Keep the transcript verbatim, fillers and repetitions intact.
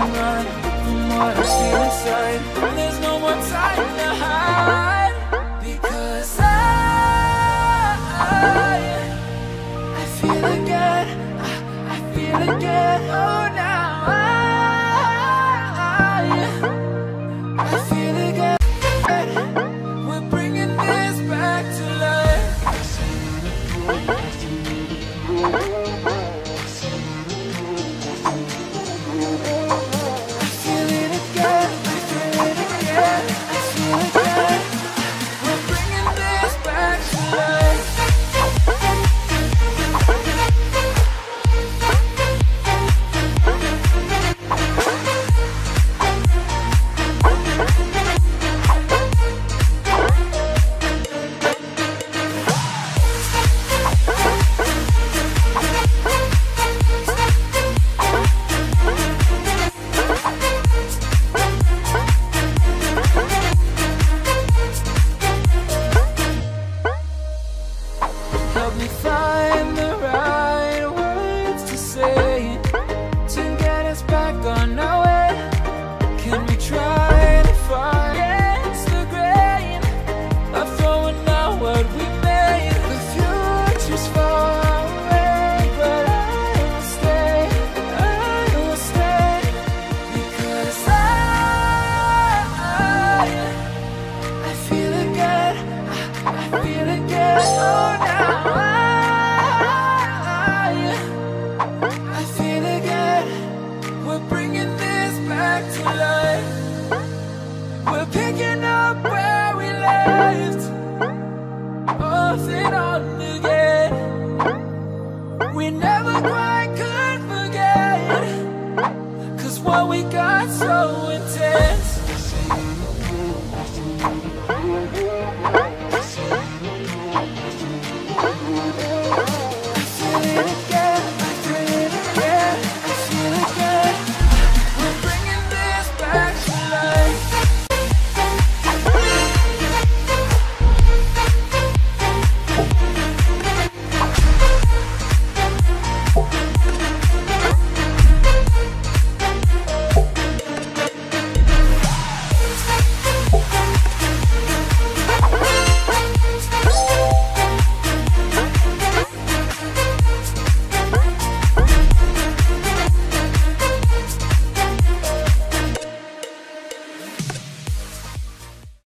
and run from what I feel inside. There's no more time to hide, because I, I, I feel again, I, I feel again. Oh, now I, I feel again. We're bringing this back to life. Help me find the right words to say to get us back on our way. Can we try to fight against the grain of throwing out what we made? The future's far away, but I will stay, I will stay, because I, I, I feel again, I, I feel again. Oh, now to life. We're picking up where we left off and on again. We never quite could forget, 'cause what we got so